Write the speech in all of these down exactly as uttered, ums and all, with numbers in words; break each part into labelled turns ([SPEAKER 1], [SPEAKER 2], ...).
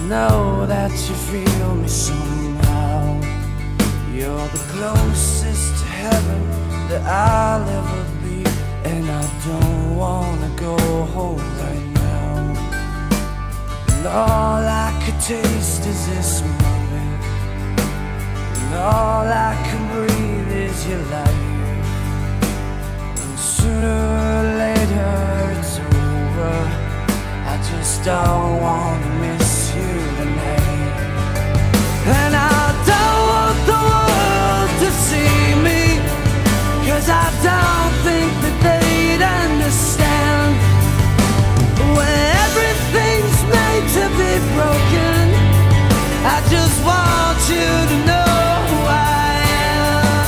[SPEAKER 1] know that you feel me somehow. You're the closest to heaven that I'll ever be, and I don't wanna go home right now. And all I could taste is this moment, and all I can breathe is your life. And sooner or later it's over, I just don't wanna miss you tonight. And I don't want the world to see me, 'cause I don't think that they'd understand. When everything's made to be broken, I just want you to know who I am.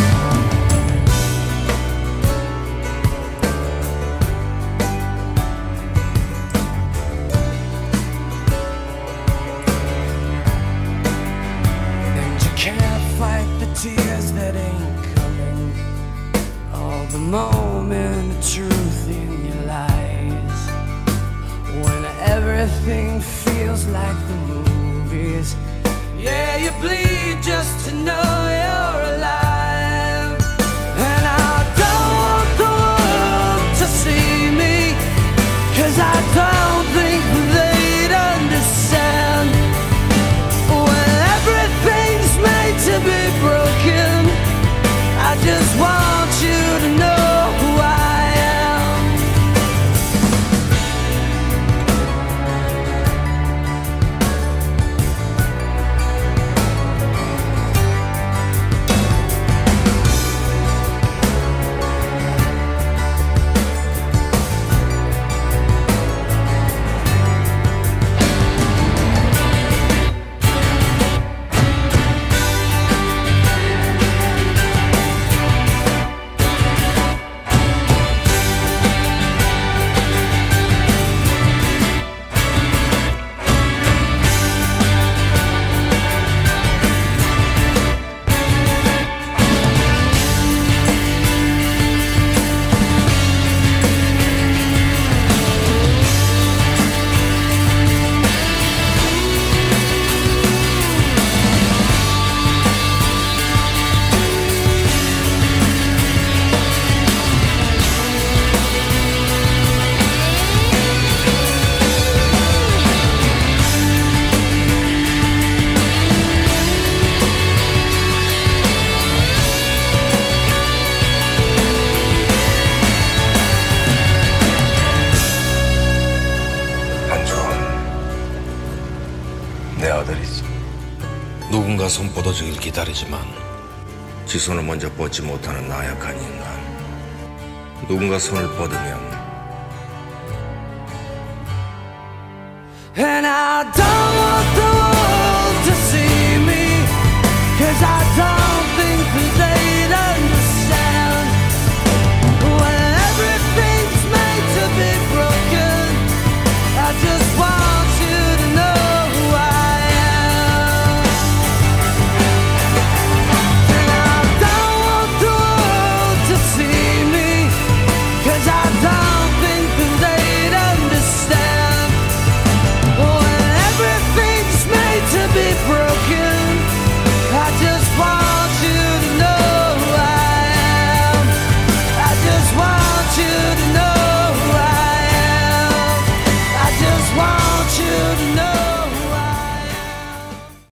[SPEAKER 1] And you can't fight the tears that ain't coming, all the moment of truth in your lies. When everything feels like the movies, yeah, you bleed just to know you're alive. And I don't want the world to see me, 'cause I don't think they'd understand. When everything's made to be broken, I just want you to know who I am.
[SPEAKER 2] 내 아들이지. 누군가 손 뻗어주길 기다리지만 지 손을 먼저 뻗지 못하는 나약한 인간. 누군가 손을 뻗으면
[SPEAKER 1] And I don't